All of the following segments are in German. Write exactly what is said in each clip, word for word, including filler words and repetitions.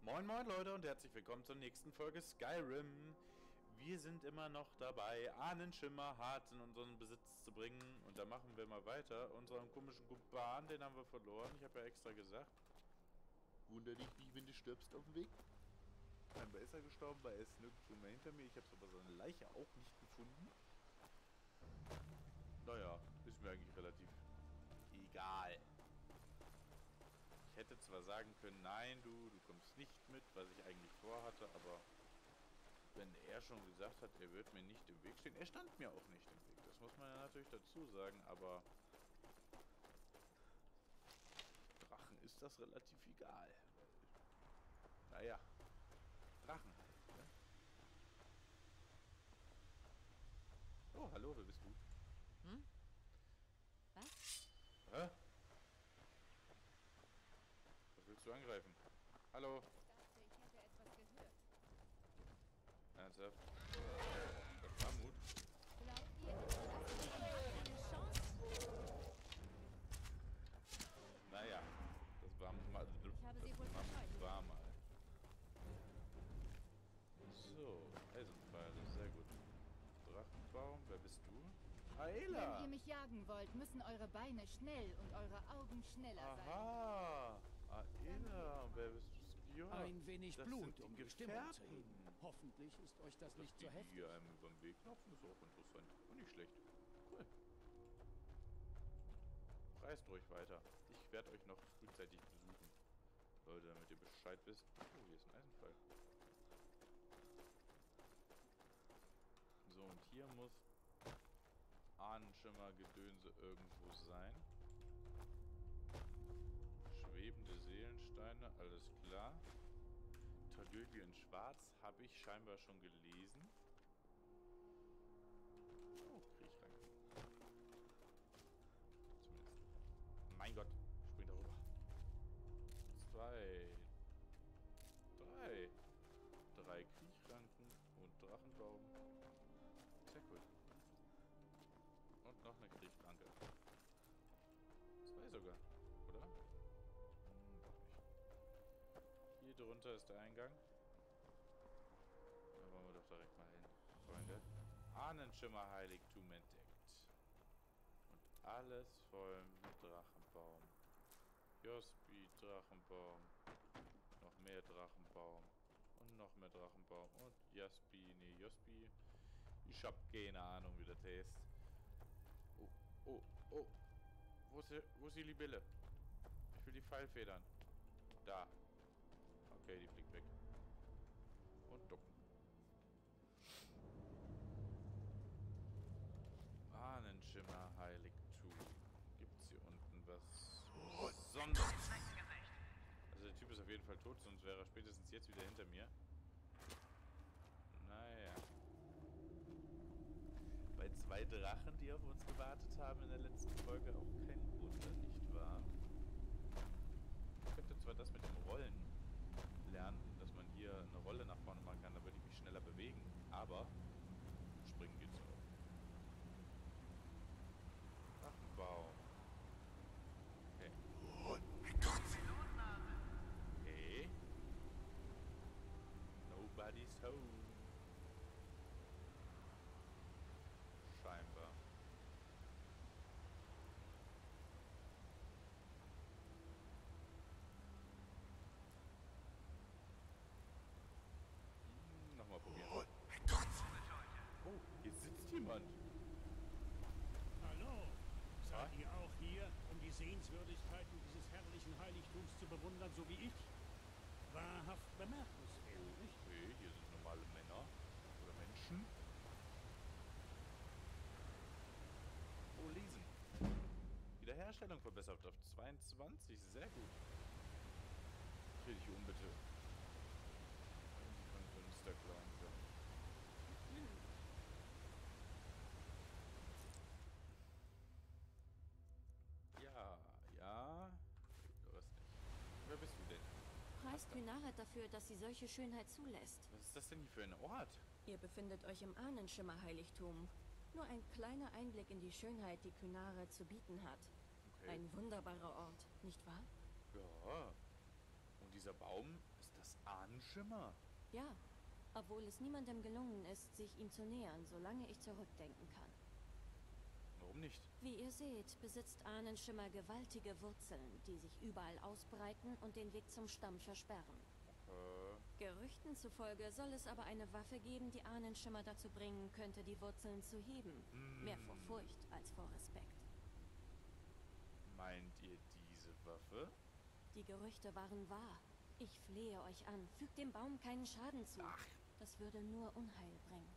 Moin moin Leute und herzlich willkommen zur nächsten Folge Skyrim. Wir sind immer noch dabei, Ahnenschimmer hart in unseren Besitz zu bringen. Und da machen wir mal weiter. Unseren komischen Kumpan, den haben wir verloren. Ich habe ja extra gesagt. Wunder dich nicht, wenn du stirbst auf dem Weg. Scheinbar ist er gestorben, weil er ist nirgendwo mehr hinter mir. Ich habe aber seine Leiche auch nicht gefunden. Naja, ist mir eigentlich relativ egal. Ich hätte zwar sagen können, nein, du, du kommst nicht mit, was ich eigentlich vorhatte, aber wenn er schon gesagt hat, er wird mir nicht im Weg stehen, er stand mir auch nicht im Weg, das muss man ja natürlich dazu sagen, aber Drachen ist das relativ egal. Naja, Drachen. Ne? Oh, hallo, wer bist du? Hm? Was? Hä? Was willst du angreifen? Hallo? Ich dachte, ich hätte etwas gehört. Ernsthaft? Das war Mut. Glaubt ihr, ihr habt eine Chance? Naja, das war mal. Ich habe sie das wohl verscheucht. war mal. So, Eisenpfeile, sehr gut. Drachenbaum, wer bist du? Aela! Wenn ihr mich jagen wollt, müssen eure Beine schnell und eure Augen schneller sein. Aha! Aela, wer bist du? Skion? Ein wenig Das Blut, sind die um die Stimmung zu Gefährten. heben. Hoffentlich ist euch das Dass nicht die zu heftig. hier einem über den Weg laufen, ist auch interessant. Und nicht schlecht. Cool. Reist ruhig weiter. Ich werde euch noch frühzeitig besuchen. Leute, damit ihr Bescheid wisst. Oh, hier ist ein Eisenpfeil. So, und hier muss Ahnenschimmer-Gedönse irgendwo sein. Schwebende Seelensteine, alles klar. Tragödie in Schwarz habe ich scheinbar schon gelesen. Oh, Kriechrank. Zumindest. Mein Gott, spring darüber. Zwei. Drei. Drei Kriechranken und Drachenbaum. Sehr cool. Und noch eine Kriechranke. Zwei sogar, oder? Hm, doch nicht. Hier drunter ist der Eingang. Da wollen wir doch direkt mal hin, Freunde. Ahnenschimmer-Heiligtum entdeckt. Und alles voll mit Drachenbaum. Jospi, Drachenbaum. Noch mehr Drachenbaum. Und noch mehr Drachenbaum. Und Jaspi, nee, Jospi. Ich hab keine Ahnung, wie das heißt. Oh, oh, oh. Wo ist die, wo ist die Libelle? Ich will die Pfeilfedern. Da. Okay, die fliegt weg. Und ducken. Ahnenschimmer Heiligtum. Gibt's hier unten was Besonderes? Also der Typ ist auf jeden Fall tot, sonst wäre er spätestens jetzt wieder hinter mir. Naja. Bei zwei Drachen, die auf uns gewartet haben in der letzten Folge, auch kein Wunder, nicht wahr? Ich könnte zwar das mit dem Rollen lernen, dass man hier eine Rolle nach vorne machen kann, da würde ich mich schneller bewegen, aber springen geht's auch. Drachenbaum. Okay. Okay. Nobody's home. Scheinbar. Hm, nochmal probieren. Oh, hier sitzt jemand. Hallo, seid Ah? ihr auch hier, um die Sehenswürdigkeiten dieses herrlichen Heiligtums zu bewundern, so wie ich? Wahrhaft bemerkenswert, nicht? Okay, hier sind normale Männer oder Menschen. Oh, lesen. Wiederherstellung verbessert auf zweiundzwanzig, sehr gut. Dreh dich um, bitte. Die Fenster klauen können. Ja, ja. Du hast nicht. Wer bist du denn? Preist Kynaret dafür, dass sie solche Schönheit zulässt. Was ist das denn hier für ein Ort? Ihr befindet euch im Ahnenschimmer-Heiligtum. Nur ein kleiner Einblick in die Schönheit, die Kynaret zu bieten hat. Okay. Ein wunderbarer Ort, nicht wahr? Ja. Und dieser Baum, ist Das Ahnenschimmer? Ja, obwohl es niemandem gelungen ist, sich ihm zu nähern, solange ich zurückdenken kann. Warum nicht? Wie ihr seht, besitzt Ahnenschimmer gewaltige Wurzeln, die sich überall ausbreiten und den Weg zum Stamm versperren. Okay. Gerüchten zufolge soll es aber eine Waffe geben, die Ahnenschimmer dazu bringen könnte, die Wurzeln zu heben. Hm. Mehr vor Furcht als vor Respekt. Meint ihr diese Waffe? Die Gerüchte waren wahr. Ich flehe euch an, fügt dem Baum keinen Schaden zu. Ach. Das würde nur Unheil bringen.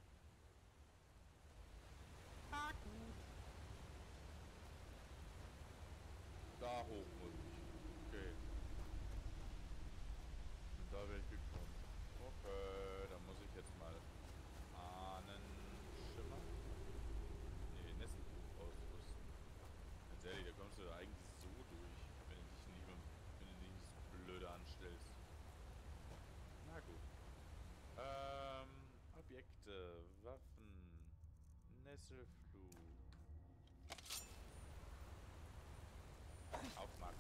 Da hoch muss ich. Okay. Und da wäre ich gekommen. Okay, dann muss ich jetzt mal Ahnenschimmer. Nee, Nesselbuch ausrüsten. Ganz ehrlich, da kommst du da eigentlich so durch, wenn du dich nicht, wenn du dich nicht so blöde anstellst. Na gut. Ähm, Objekte, Waffen, Nesselflug. Aufmachen.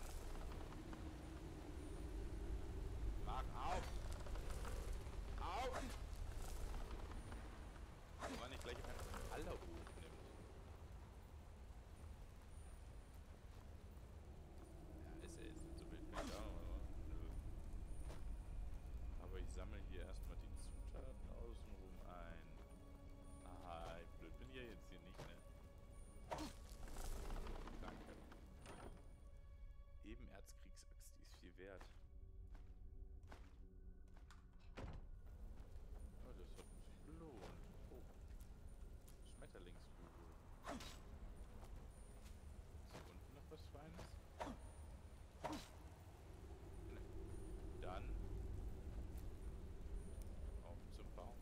Mach auf! Auf! Wenn man nicht gleich einfach alle hochnimmt. Ja, ist ja jetzt so wild. Keine Ahnung, aber nö. Aber ich sammle hier erstmal die Zutaten außenrum ein. Aha, blöd bin ich ja jetzt hier nicht, ne? Danke. Eben Erzkriegsaxt, die ist viel wert. Oh, das hat sich gelohnt. Oh. Schmetterlingsflügel. Ist hier unten noch was Feines? Ne. Dann auf zum Baum.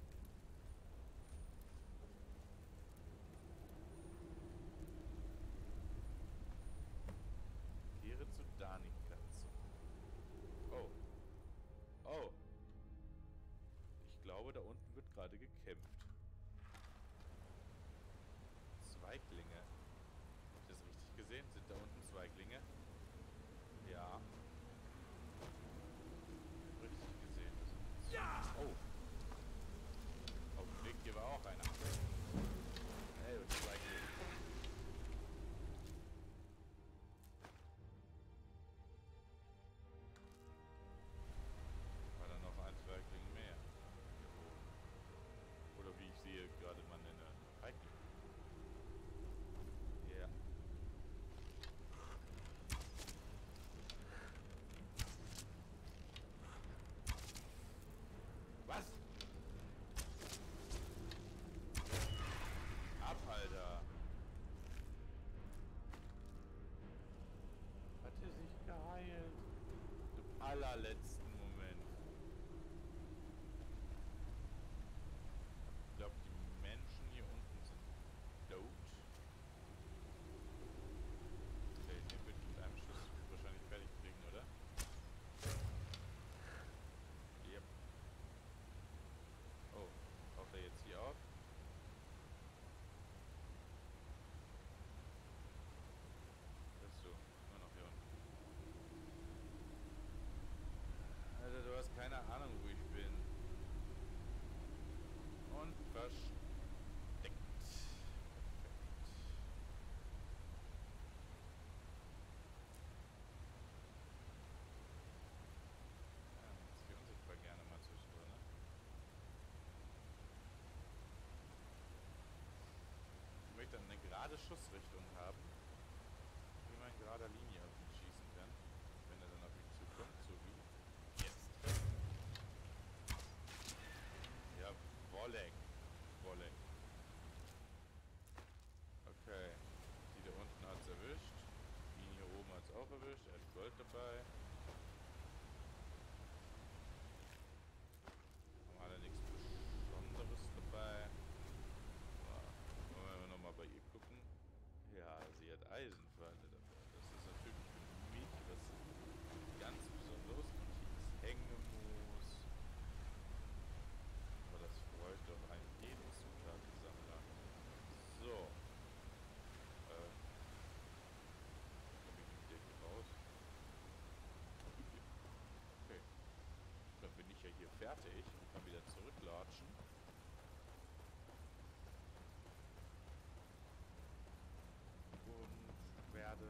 Kehre zu Danica zurück. Oh. Oh. Ich glaube, da unten wird gerade gekämpft. Zweiglinge. Habe ich das richtig gesehen? Sind da unten Zweiglinge? Ja. Richtig gesehen. Ja! Oh. Auf dem Weg hier war auch einer. Hey, du Zweigling. War da noch ein Zweigling mehr? Hier oben. Oder wie ich sehe, gerade man in der Feigling. Ja. Was? Abhalter. Hat er sich geheilt? Im allerletzten Moment. Ich glaube, die Menschen hier unten sind tot. Okay, den wird mit einem Schuss wahrscheinlich fertig kriegen, oder? Yep. Oh, taucht er jetzt hier auf? Das ist so, immer noch hier unten. Alter, du hast keine Ahnung, wo ich bin. Und versteckt. Perfekt. Ja, dann ist die unsichtbar gerne mal zwischendrin, ne? Ich möchte eine gerade Schussrichtung haben, wie man in gerader Linie auf ihn schießen kann, wenn er dann auf mich zukommt, so wie jetzt. Ja, Wolleck. Wolleck. Okay. Die da unten hat's erwischt. Ihn hier oben hat's auch erwischt. Er hat Gold dabei. Haben alle nichts Besonderes dabei. Wollen wir nochmal bei ihr gucken? Ja, sie hat Eisenpfeile dabei. Das ist natürlich für mich was ganz Besonderes. Und hier ist Hängemoos. Aber das freut doch einen jeden Zutatensammler. So. Äh. Komm ich wieder hier raus? ich und kann wieder zurücklatschen. Und werde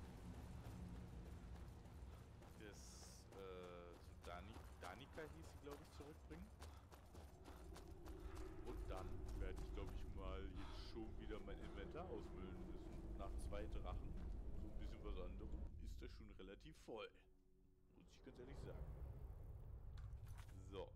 das äh, zu Dani Danica hieß sie, glaube ich, zurückbringen. Und dann werde ich, glaube ich, mal jetzt schon wieder mein Inventar ausfüllen müssen. Nach zwei Drachen, so ein bisschen was anderem, ist das schon relativ voll. Muss ich ganz ehrlich sagen. So.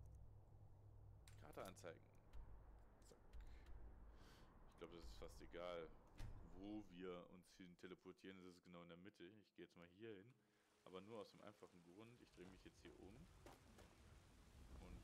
Karte anzeigen. Zack. Ich glaube, das ist fast egal, wo wir uns hin teleportieren. Das ist genau in der Mitte. Ich gehe jetzt mal hier hin. Aber nur aus dem einfachen Grund. Ich drehe mich jetzt hier um. Und...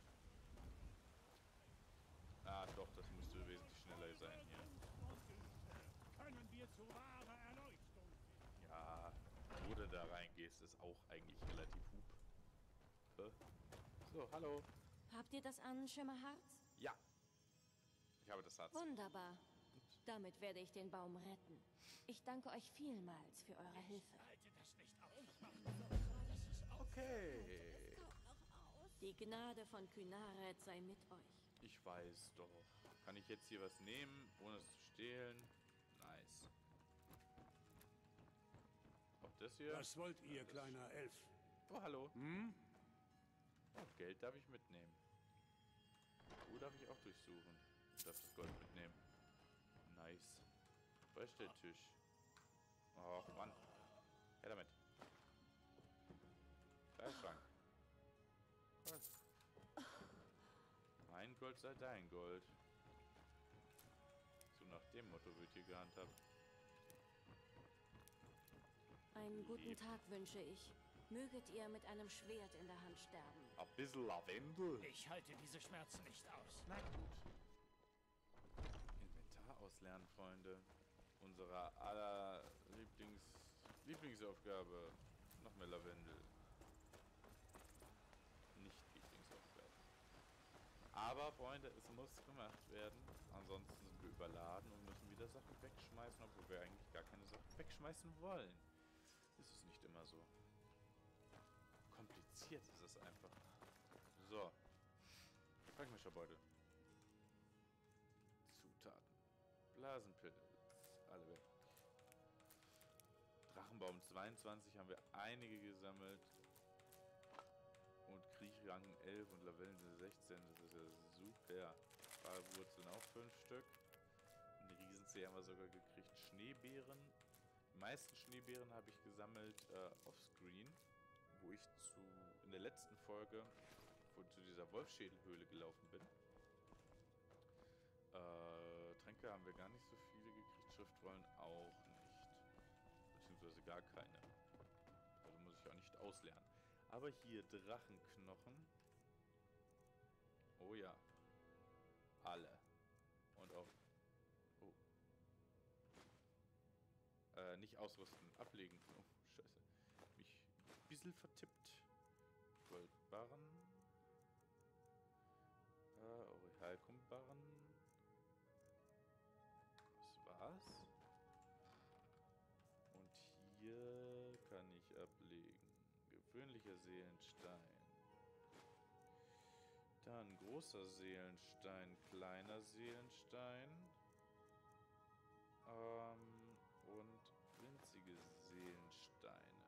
Ah, doch, das müsste wesentlich schneller sein hier. Können wir zu wahrer Erleuchtung finden. Ja, wo du da reingehst, ist auch eigentlich relativ hub. So, hallo. Habt ihr das Ahnenschimmerharz? Ja. Ich habe das Harz. Wunderbar. Damit werde ich den Baum retten. Ich danke euch vielmals für eure Hilfe. Halte das nicht aus. Das ist auch Okay. Die Gnade von Kynaret sei mit euch. Ich weiß doch. Kann ich jetzt hier was nehmen, ohne es zu stehlen? Nice. Ob das hier... Was wollt ihr, Ja, das- kleiner Elf? Oh, hallo. Hm? Oh, Geld darf ich mitnehmen. Wo darf ich auch durchsuchen? Ich darf das Gold mitnehmen. Nice. Wo ist der Tisch? Och, Mann. Her damit. Kleiderschrank. Was? Mein Gold sei dein Gold. So nach dem Motto wird hier gehandhabt. Einen guten Lieb. Tag wünsche ich. Möget ihr mit einem Schwert in der Hand sterben. Ein bisschen Lavendel. Ich halte diese Schmerzen nicht aus. Na gut. Inventar auslernen, Freunde. Unsere aller Lieblings Lieblingsaufgabe. Noch mehr Lavendel. Nicht Lieblingsaufgabe. Aber, Freunde, es muss gemacht werden. Ansonsten sind wir überladen und müssen wieder Sachen wegschmeißen, obwohl wir eigentlich gar keine Sachen wegschmeißen wollen. Ist es nicht immer so. Kompliziert ist es einfach. So. Fangmischerbeutel. Zutaten. Blasenpilz. Alle weg. Drachenbaum zweiundzwanzig haben wir einige gesammelt. Und Kriechrang elf und Lavellen sechzehn. Das ist ja super. Pfahlwurzeln auch fünf Stück. Einen Riesenzeh haben wir sogar gekriegt. Schneebeeren. Die meisten Schneebeeren habe ich gesammelt äh, offscreen. Wo ich zu in der letzten Folge wo zu dieser Wolfschädelhöhle gelaufen bin. Äh, Tränke haben wir gar nicht so viele gekriegt, Schriftrollen auch nicht. Beziehungsweise gar keine. Also muss ich auch nicht auslernen. Aber hier Drachenknochen. Oh ja. Alle. Und auch... Oh. Äh, nicht ausrüsten, ablegen. Oh, scheiße. Mich ein bisschen vertippt. Goldbarren. Äh, Aurichalkumbarren. Das war's. Und hier kann ich ablegen. Gewöhnlicher Seelenstein. Dann großer Seelenstein, kleiner Seelenstein. Ähm, und winzige Seelensteine.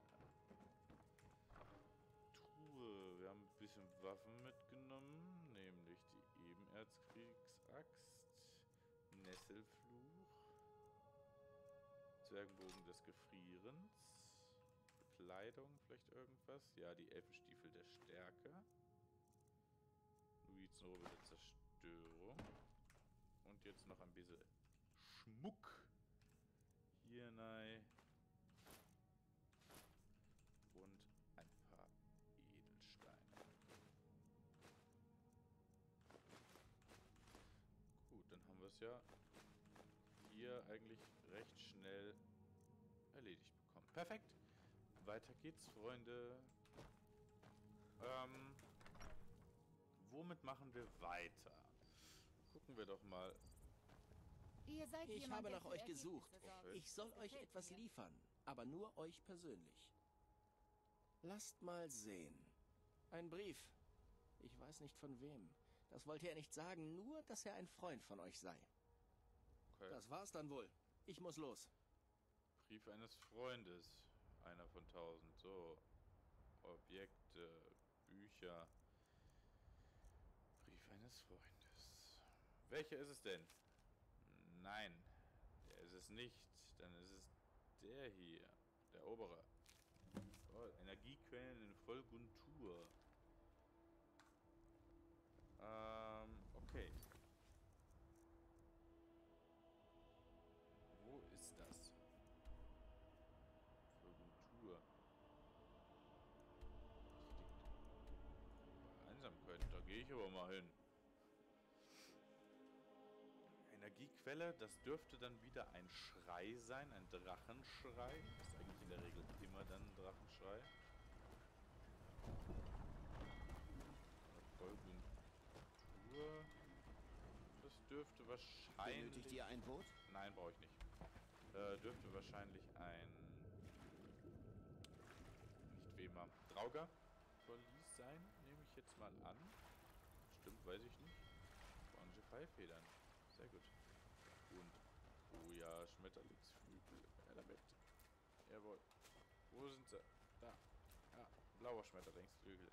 Truhe. Wir haben ein bisschen Waffen mitgenommen, nämlich die Ebenerzkriegsaxt, Nesselfluch, Zwergenbogen des Gefrierens, Bekleidung, vielleicht irgendwas. Ja, die Elfenstiefel der Stärke. Novizenrobe der Zerstörung. Und jetzt noch ein bisschen Schmuck. Hier rein. Und ein paar Edelsteine. Gut, dann haben wir es ja hier eigentlich recht schnell erledigt bekommen. Perfekt. Weiter geht's, Freunde. Ähm, womit machen wir weiter? Gucken wir doch mal. Ihr seid Ich jemand, habe der nach für euch Ergebnisse gesucht. sorgt. Ich soll Das euch gefällt etwas mir. liefern, aber nur euch persönlich. Lasst mal sehen. Ein Brief. Ich weiß nicht von wem. Das wollte er nicht sagen, nur, dass er ein Freund von euch sei. Okay. Das war's dann wohl. Ich muss los. Brief eines Freundes. Einer von tausend. So. Objekte. Bücher. Brief eines Freundes. Welcher ist es denn? Nein. Der ist es nicht. Dann ist es der hier. Der obere. Oh, Energiequellen in Vollguntur. Ähm, okay. Wo ist das? Vollguntur. Einsamkeit, da gehe ich aber mal hin. Energiequelle, das dürfte dann wieder ein Schrei sein, ein Drachenschrei. Das ist eigentlich in der Regel immer dann ein Drachenschrei. Vollguntur. Das dürfte wahrscheinlich... Benötigt ihr ein Boot? Nein, brauche ich nicht. Äh, dürfte wahrscheinlich ein... Nicht Wema. Drauger Verlies sein, nehme ich jetzt mal an. Stimmt, weiß ich nicht. Orange Pfeilfedern. Sehr gut. Und, oh ja, Schmetterlingsflügel. Element. Jawohl. Wo sind sie? Da. Ja, blauer Schmetterlingsflügel.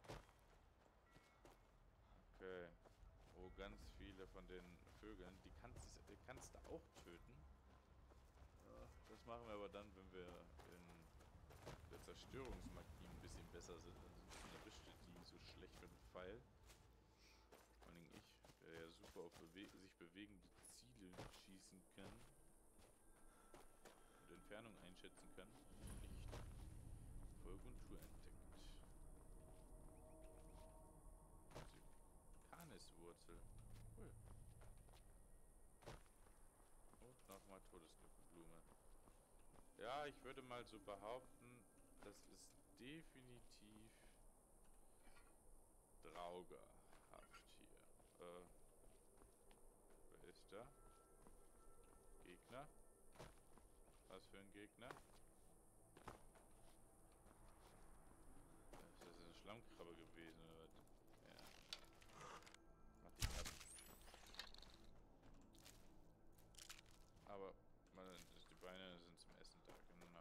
Okay. Oh, ganz viele von den Vögeln. Die kannst, die kannst du auch töten. Ja, das machen wir aber dann, wenn wir in der Zerstörungsmagie ein bisschen besser sind. Dann erwischt die so schlecht mit dem Pfeil. Vor allem ich, der ja super auf bewe sich bewegende Ziele schießen kann. Und Entfernung einschätzen kann. Nicht. Vollguntur entdeckt. Kaniswurzel. Cool. Und nochmal Todesklippenblume. Ja, ich würde mal so behaupten, das ist definitiv Draugerhaft hier. Äh, wer ist da? Gegner? Was für ein Gegner? Ist das eine Schlammkrabbe gewesen oder was? Ja. Mach die ab. Aber man, die Beine sind zum Essen da, genau.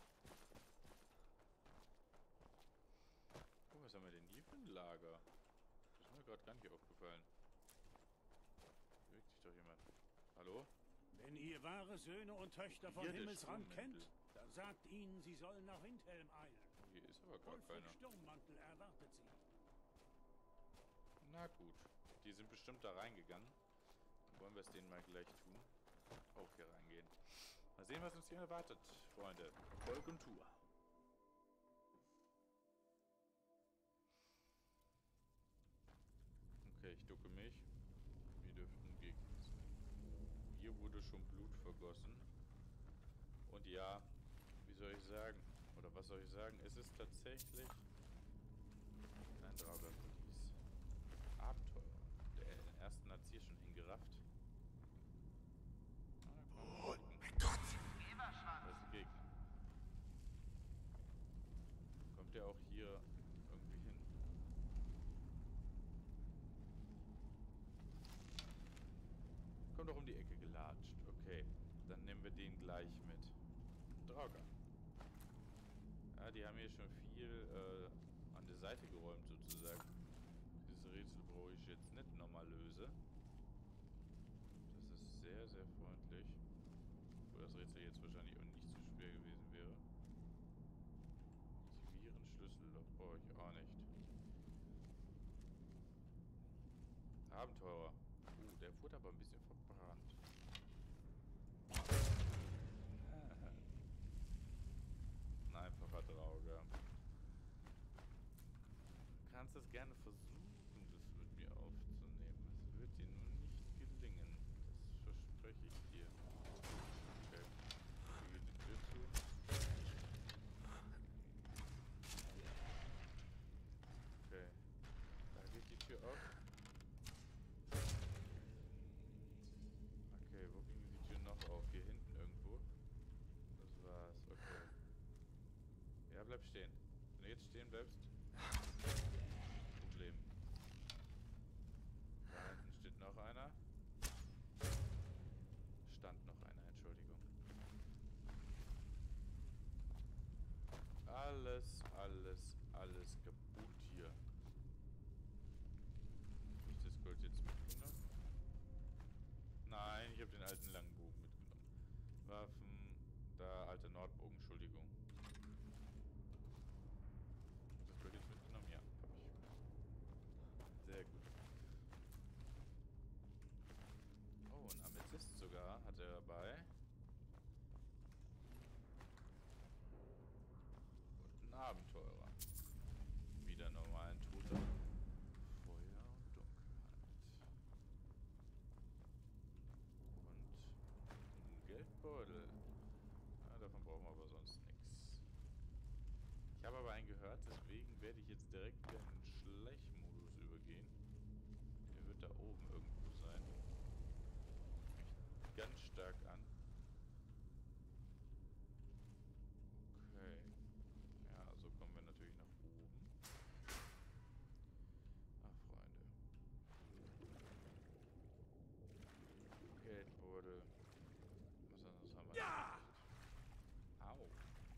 Oh, was haben wir denn hier für ein Lager? Das ist mir gerade gar nicht aufgefallen. Bewegt sich doch jemand. Hallo? Wenn ihr wahre Söhne und Töchter von Hier der Himmelsrand Sturmmantel. kennt, dann sagt ihnen, sie sollen nach Windhelm eilen. Hier ist aber gar Wolfric keiner. Sturmmantel erwartet sie. Na gut. Die sind bestimmt da reingegangen. Dann wollen wir es denen mal gleich tun. Auch hier reingehen. Mal sehen, was uns hier erwartet, Freunde. Vollguntur. Okay, ich ducke mich. Wir dürften Gegner sein. Hier wurde schon Blut vergossen. Und ja, wie soll ich sagen? Oder was soll ich sagen? Es ist tatsächlich ein Draugerverlies. Abenteuer. Der ersten hat es hier schon hingerafft. Ah, mit Gott! Das ist ein Gegner. Kommt der auch hier irgendwie hin? Kommt doch um die Ecke gelatscht. Okay, dann nehmen wir den gleich mit. Drauger. Ja, die haben hier schon viel äh, an der Seite geräumt sozusagen. Dieses Rätsel brauche ich jetzt nicht nochmal lösen. Das ist sehr, sehr freundlich. Wo das Rätsel jetzt wahrscheinlich auch nicht so schwer gewesen wäre. Virenschlüsselloch brauche ich auch nicht. Abenteurer. Uh, der wurde aber ein bisschen verbrannt. Ein einfacher Drauger. Du kannst es gerne versuchen, das mit mir aufzunehmen. Es wird dir nur nicht gelingen. Das verspreche ich dir. Okay. Hier geht die Tür zu. Okay. Da geht die Tür auf. Okay, wo ging die Tür noch auf? Hier hinten irgendwo. Das war's. Okay. Ja, bleib stehen. Wenn du jetzt stehen bleibst, Problem. hat er dabei. Und einen Abenteurer. Wieder normalen Toter. Feuer und Dunkelheit. Und ein Geldbeutel. Ja, davon brauchen wir aber sonst nichts. Ich habe aber einen gehört, deswegen werde ich jetzt direkt wieder in den Schleichmodus übergehen. Der wird da oben irgendwo sein. Mich ganz stark an. Okay. Ja, so kommen wir natürlich nach oben. Ach, Freunde. Geldbeutel. Was anderes haben wir ja! Nicht. Au.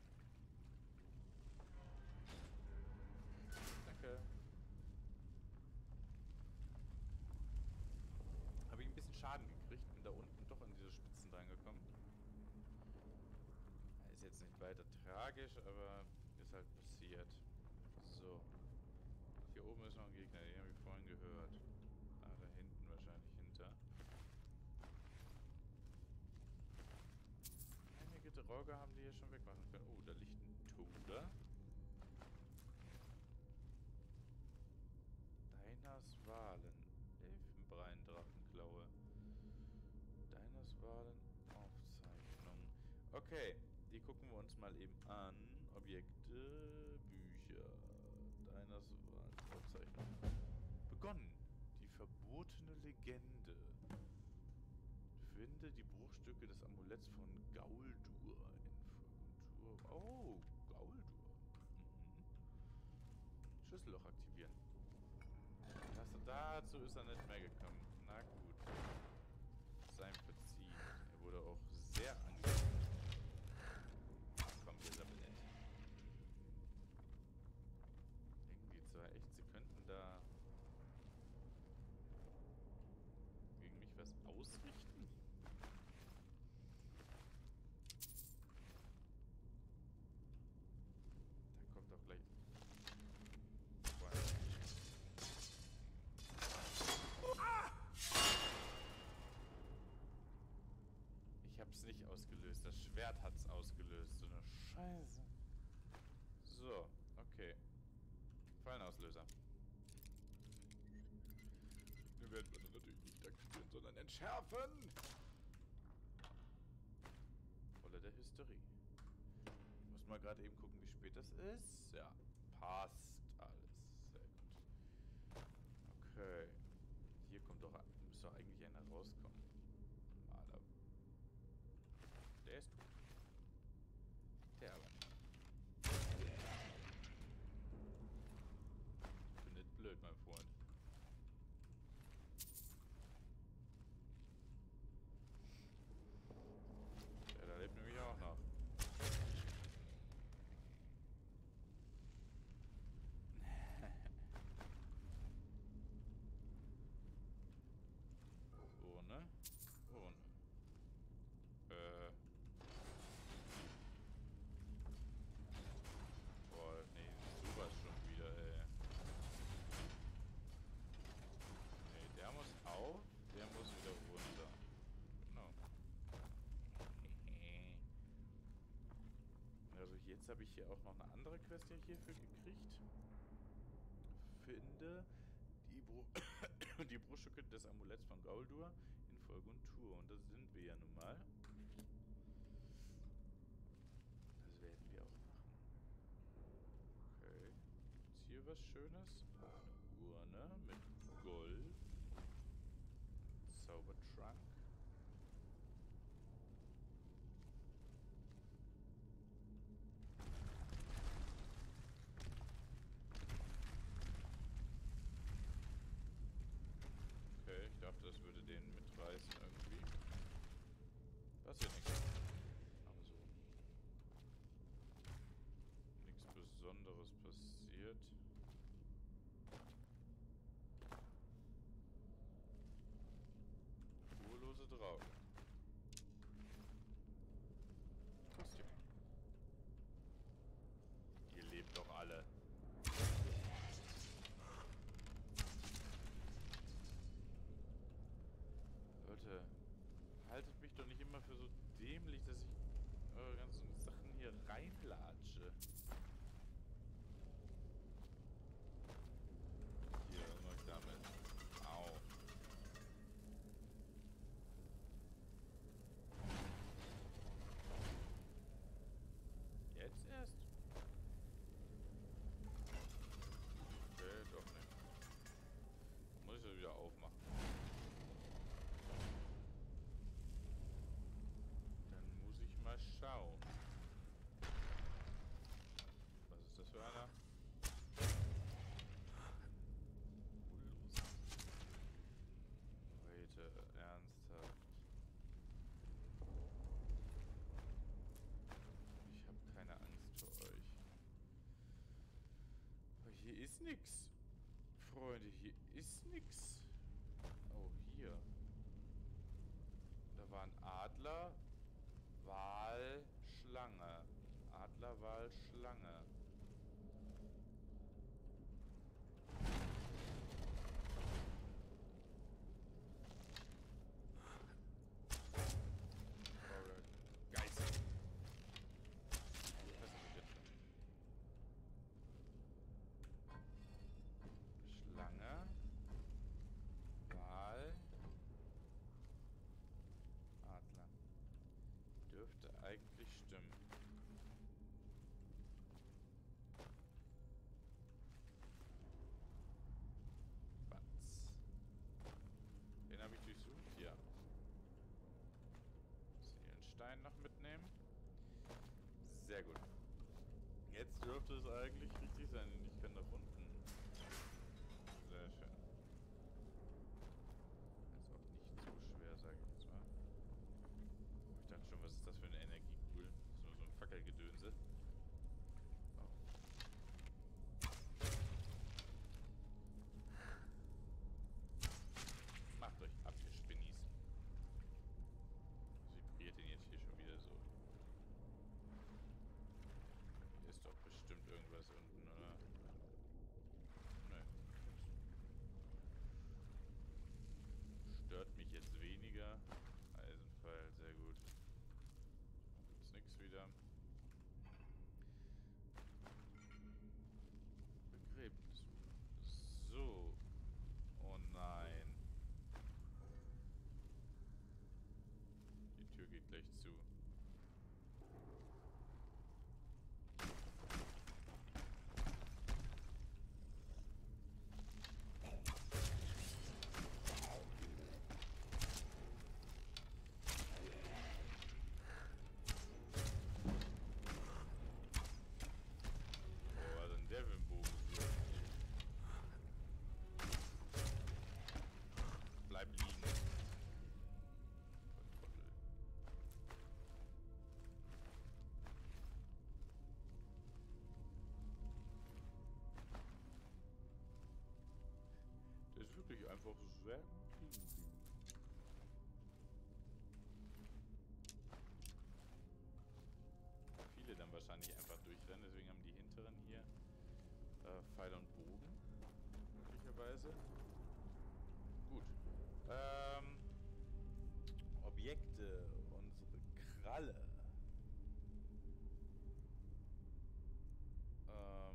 Danke. Habe ich ein bisschen Schaden gekriegt. Bin da unten doch an diese Spitzen drangekommen. Ist jetzt nicht weiter tragisch, aber ist halt passiert. So. Hier oben ist noch ein Gegner, den habe ich vorhin gehört. Ah, da hinten wahrscheinlich hinter. Einige Drauger haben die hier schon wegmachen können. Oh, da liegt ein Toter. Deinas Wahlen. Elfenbreindrachenklaue. Deinas Wahlen. Aufzeichnung. Okay, die gucken wir uns mal eben an. Objekte, Bücher. Deinas Wahlen. Aufzeichnung. Begonnen. Die verbotene Legende. Finde die Bruchstücke des Amuletts von Gauldur in Folgentur. Oh, Gauldur. Mhm. Schlüsselloch aktivieren. Das, dazu ist er nicht mehr gekommen. Na gut. Sein Verziehen. Er wurde auch sehr angegriffen. Ach komm, wir sammeln nicht. Denken die zwar echt, sie könnten da gegen mich was ausrichten? Da kommt doch gleich... Ich hab's nicht ausgelöst. Das Schwert hat's ausgelöst. So eine Scheiße. So, okay. Fallenauslöser. Den werden wir dann natürlich nicht aktivieren, sondern entschärfen. Rolle der Hysterie. Ich muss mal gerade eben gucken, wie spät das ist. Ja, passt alles. Sehr gut. Okay. Hier kommt doch, muss doch eigentlich einer rauskommen. Maler. Der ist tot. Der aber nicht. Ich bin nicht blöd, mein Freund. Der da lebt nämlich auch noch. Ohne. Ohne. Äh. Boah, nee, sowas schon wieder, ey. Nee, der muss auf, der muss wieder runter. Genau. Also jetzt habe ich hier auch noch eine andere Quest ja hierfür gekriegt. Finde die, Bru die Bruchstücke des Amuletts von Gauldur in Folgentur. Und das sind wir ja nun mal. Das werden wir auch machen. Okay. Ist hier was Schönes? Eine Urne mit Gold. Zaubertrank. Okay, ich dachte, das würde den mitreißen irgendwie. Passiert nichts. Aber so. Nichts Besonderes passiert. Spurlose Drauge. Kostüm. Ihr lebt doch alle. Leute, haltet mich doch nicht immer dämlich, dass ich eure ganzen Sachen hier reinlatsche. Hier, immer damit. Au. Jetzt erst? Okay, doch nicht. Muss ich das wieder aufmachen. Dann muss ich mal schauen. Was ist das für einer? Leute, ernsthaft. Ich habe keine Angst vor euch. Aber hier ist nix. Freunde, hier ist nix. Oh, hier. Da war ein Adler, Wal, Schlange. Adler, Wal, Schlange. Geist. Was ist das denn? Schlange. Wal. Adler. Dürfte eigentlich stimmen. Batz. Den habe ich durchsucht, ja. Seelenstein noch mitnehmen. Sehr gut. Jetzt dürfte es eigentlich richtig sein. Ich kann nach unten. Sehr schön. Ist auch nicht so schwer, sage ich jetzt mal. Oh, ich dachte schon, was ist das für eine Energiekugel? So, so ein Fackelgedönse. Oh. Macht euch ab, ihr Spinnis. Was vibriert denn jetzt hier schon wieder so? Hier ist doch bestimmt irgendwas unten, oder? Nö. Stört mich jetzt weniger. Eisenpfeil, sehr gut. Gibt's nix wieder. Begräbnis. So. Oh nein. Die Tür geht gleich zu. Oh, was denn der für ein Bogen? Bleib liegen. Trottel. Der ist wirklich einfach sehr gut liegen geblieben. Viele dann wahrscheinlich einfach durchrennen, deswegen haben die hinteren hier äh, Pfeil und Bogen. Möglicherweise. Gut. Ähm, Objekte. Unsere Kralle. Ähm,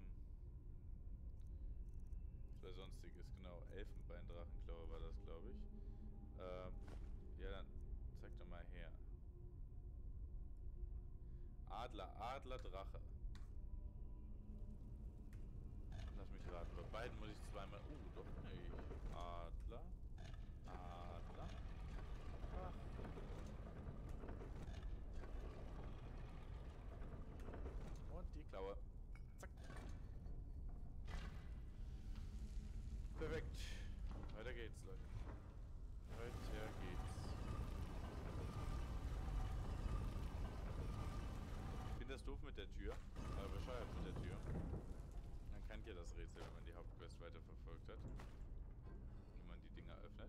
zwei sonstiges, genau. Elfenbeindrachenklaue war das, glaube ich. Ähm, ja, dann zeig doch mal her. Adler, Adler, Drache. Lass mich raten. Bei beiden muss ich zweimal... Oh, doch nicht. Adler. Adler. Drache. Und die Klaue. Zack. Perfekt. Weiter geht's, Leute. Weiter geht's. Ich finde das doof mit der Tür. Aber bescheuert mit der Tür. Man kennt ja das Rätsel, wenn man die Hauptquest weiterverfolgt hat. Wenn man die Dinger öffnet.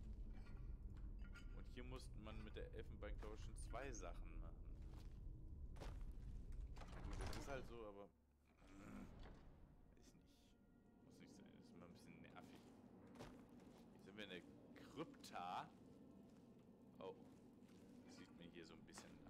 Und hier musste man mit der Elfenbeinklaue schon zwei Sachen machen. Gut, das ist halt so, aber... Ist nicht. Muss nicht sein. Das ist immer ein bisschen nervig. Jetzt sind wir in der Krypta. Oh. Das sieht mir hier so ein bisschen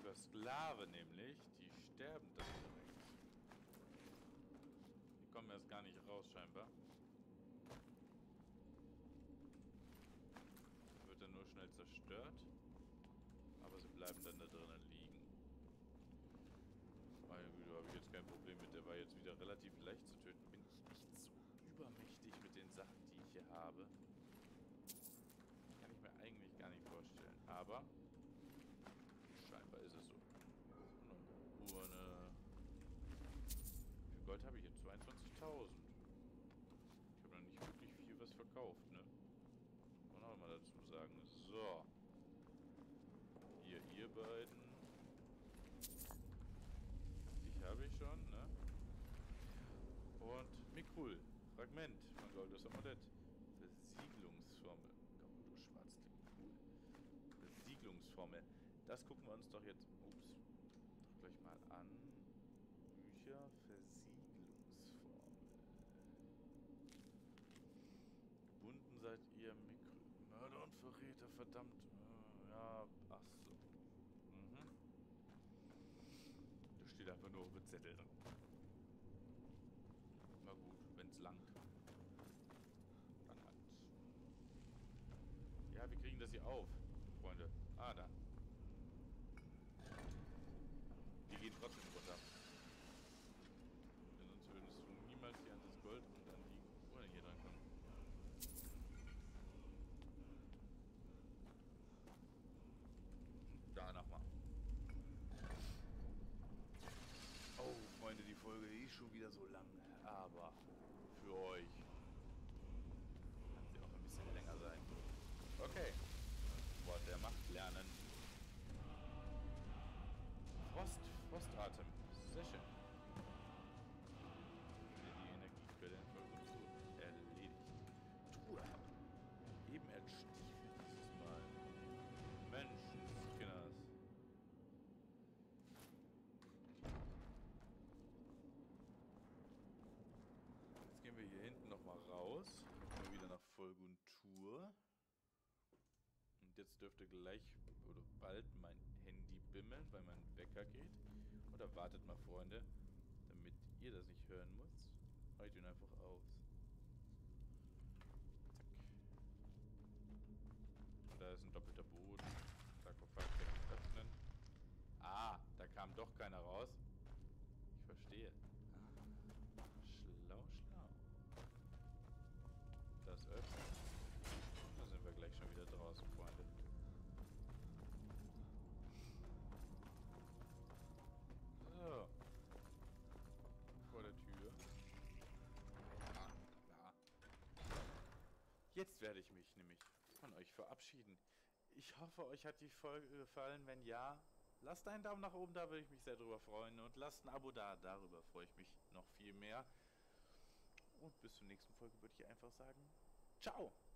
versklave nämlich, die sterben dann direkt. Die kommen erst gar nicht raus, scheinbar. Wird dann nur schnell zerstört. Aber sie bleiben dann da drinnen liegen. Meine Güte, habe ich jetzt kein Problem mit. Der war jetzt wieder relativ leicht zu töten. Bin ich nicht so übermächtig mit den Sachen, die ich hier habe. Kann ich mir eigentlich gar nicht vorstellen. Aber scheinbar ist es so. Eine Urne. Wie viel Gold habe ich jetzt? zweiundzwanzigtausend. Ich habe noch nicht wirklich viel was verkauft, ne? Muss man auch mal dazu sagen. So. Hier, ihr beiden. Dich habe ich schon, ne? Und Mikul. Fragment von Goldes Amulett. Versiegelungsformel. Gott, du Schwarzling. Cool. Versiegelungsformel. Das gucken wir uns doch jetzt. Ups. Doch gleich mal an. Bücher. Versiegelungsformel. Gebunden seid ihr, Mikul. Mörder und Verräter, verdammt. Äh, ja, ach so. Mhm. Da steht einfach nur auf dem Zettel drin. Na gut, wenn's langt. Dann halt. Ja, wir kriegen das hier auf, Freunde. Ah, da. Die gehen trotzdem runter. Denn sonst würdest du niemals hier an das Gold und an die Uhren hier dran kommen. Da nochmal. Oh, Freunde, die Folge ist schon wieder so lang. Aber für euch kann sie auch ein bisschen länger sein. Okay. Wort der Macht lernen. Frost, Frostatem. Sehr schön. Die Energiequelle in erledigt. Truhe. Eben erst Stiefel dieses Mal. Menschenskinders. Jetzt gehen wir hier hinten nochmal raus. Mal wieder nach Folguntur. Und jetzt dürfte gleich oder bald mein Handy bimmeln, weil mein Wecker geht. Oder wartet mal, Freunde, damit ihr das nicht hören müsst. Mache ich den einfach aus. Zack. Da ist ein doppelter Boden. Sarkophag öffnen. Ah, da kam doch keiner raus. Ich verstehe. Schlau, schlau. Das öffnen. Da sind wir gleich schon wieder draußen, Freunde. So. Vor der Tür. Ja, ja. Jetzt werde ich mich nämlich von euch verabschieden. Ich hoffe, euch hat die Folge gefallen. Wenn ja, lasst einen Daumen nach oben, da würde ich mich sehr drüber freuen. Und lasst ein Abo da, darüber freue ich mich noch viel mehr. Und bis zur nächsten Folge würde ich einfach sagen, ciao!